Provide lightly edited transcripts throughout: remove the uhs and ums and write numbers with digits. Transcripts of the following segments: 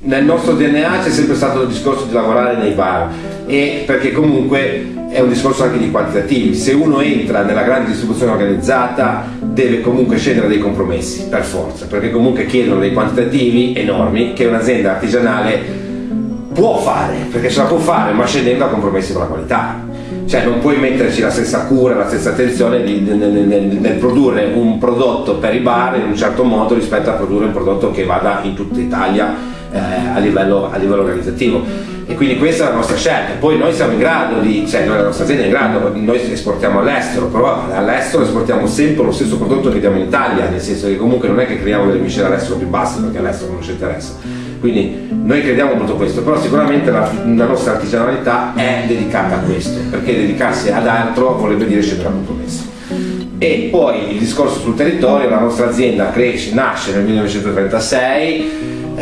nel nostro DNA c'è sempre stato il discorso di lavorare nei bar, e perché comunque è un discorso anche di quantitativi. Se uno entra nella grande distribuzione organizzata deve comunque scendere dei compromessi per forza, perché comunque chiedono dei quantitativi enormi che un'azienda artigianale può fare, perché ce la può fare, ma scendendo a compromessi con la qualità. Cioè non puoi metterci la stessa cura, la stessa attenzione nel produrre un prodotto per i bar in un certo modo rispetto a produrre un prodotto che vada in tutta Italia a livello organizzativo. E quindi questa è la nostra scelta. Poi noi siamo in grado cioè noi, la nostra azienda è in grado, noi esportiamo all'estero, però all'estero esportiamo sempre lo stesso prodotto che diamo in Italia, nel senso che comunque non è che creiamo delle miscele all'estero più basse, perché all'estero non ci interessa. Quindi noi crediamo molto questo, però sicuramente la nostra artigianalità è dedicata a questo, perché dedicarsi ad altro vorrebbe dire scendere a compromessi. E poi il discorso sul territorio: la nostra azienda nasce nel 1936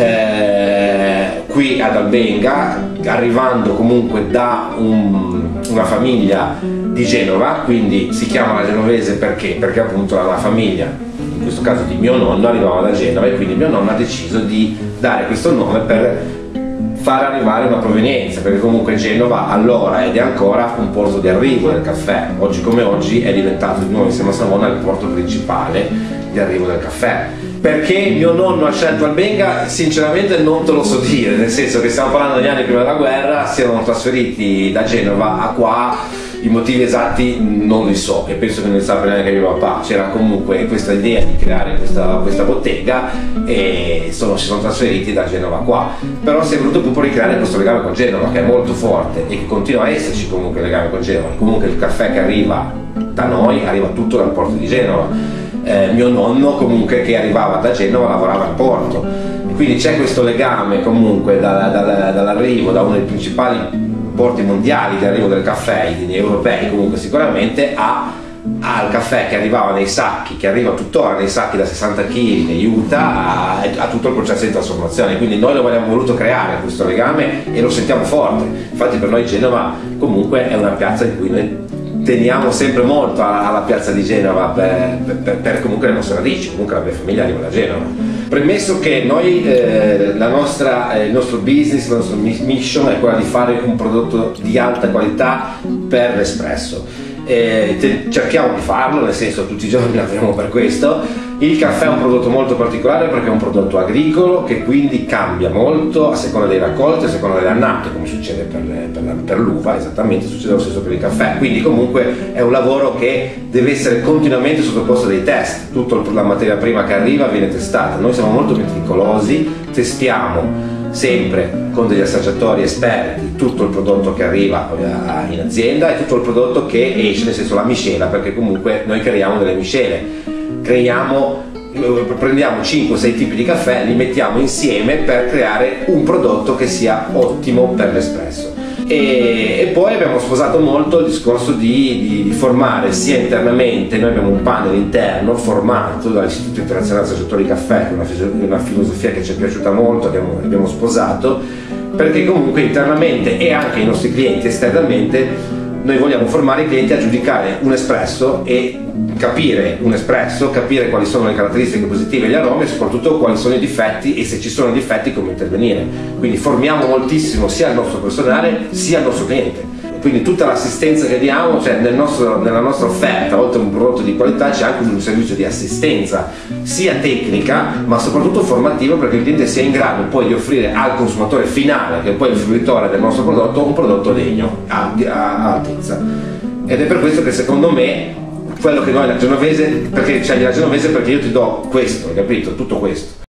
qui ad Albenga, arrivando comunque da una famiglia di Genova, quindi si chiama la genovese perché appunto la famiglia, in questo caso di mio nonno, arrivava da Genova, e quindi mio nonno ha deciso di dare questo nome per far arrivare una provenienza, perché comunque Genova allora ed è ancora un porto di arrivo del caffè. Oggi come oggi è diventato di nuovo insieme a Savona il porto principale di arrivo del caffè. Perché mio nonno ha scelto Albenga, sinceramente non te lo so dire, nel senso che stiamo parlando degli anni prima della guerra, si erano trasferiti da Genova a qua. I motivi esatti non li so, e penso che non li sappia neanche mio papà. C'era comunque questa idea di creare questa bottega e si sono trasferiti da Genova qua. Però si è voluto proprio ricreare questo legame con Genova, che è molto forte e che continua a esserci comunque il legame con Genova. Comunque il caffè che arriva da noi arriva tutto dal porto di Genova. Mio nonno comunque, che arrivava da Genova, lavorava al porto, quindi c'è questo legame comunque dall'arrivo da uno dei principali porti mondiali di arrivo del caffè, europei comunque sicuramente, al caffè che arrivava nei sacchi, che arriva tuttora nei sacchi da 60 kg negli Utah, a tutto il processo di trasformazione. Quindi noi lo abbiamo voluto creare questo legame e lo sentiamo forte. Infatti per noi Genova comunque è una piazza in cui noi teniamo sempre molto alla piazza di Genova per comunque le nostre radici. Comunque la mia famiglia arriva da Genova. Premesso che noi, il nostro business, la nostra mission è quella di fare un prodotto di alta qualità per l'espresso. Cerchiamo di farlo, nel senso tutti i giorni lavoriamo per questo. Il caffè è un prodotto molto particolare perché è un prodotto agricolo che quindi cambia molto a seconda dei raccolti, a seconda delle annate, come succede per l'uva, esattamente succede lo stesso per il caffè. Quindi comunque è un lavoro che deve essere continuamente sottoposto a dei test. Tutta la materia prima che arriva viene testata. Noi siamo molto meticolosi, testiamo sempre con degli assaggiatori esperti tutto il prodotto che arriva in azienda e tutto il prodotto che esce, nel senso la miscela, perché comunque noi creiamo delle miscele, prendiamo 5-6 tipi di caffè, li mettiamo insieme per creare un prodotto che sia ottimo per l'espresso. E poi abbiamo sposato molto il discorso di formare sia internamente. Noi abbiamo un panel interno formato dall'Istituto Internazionale Assaggiatori Caffè, una filosofia che ci è piaciuta molto, che abbiamo sposato, perché comunque internamente e anche i nostri clienti esternamente noi vogliamo formare i clienti a giudicare un espresso e capire quali sono le caratteristiche positive e gli aromi, e soprattutto quali sono i difetti, e se ci sono difetti come intervenire. Quindi formiamo moltissimo sia il nostro personale sia il nostro cliente. Quindi tutta l'assistenza che diamo, cioè nella nostra offerta, oltre a un prodotto di qualità, c'è anche un servizio di assistenza sia tecnica ma soprattutto formativa, perché il cliente sia in grado poi di offrire al consumatore finale, che è poi il fruitore del nostro prodotto, un prodotto degno, a altezza. Ed è per questo che secondo me quello che noi la genovese, perché scegli la genovese perché io ti do questo, capito? Tutto questo.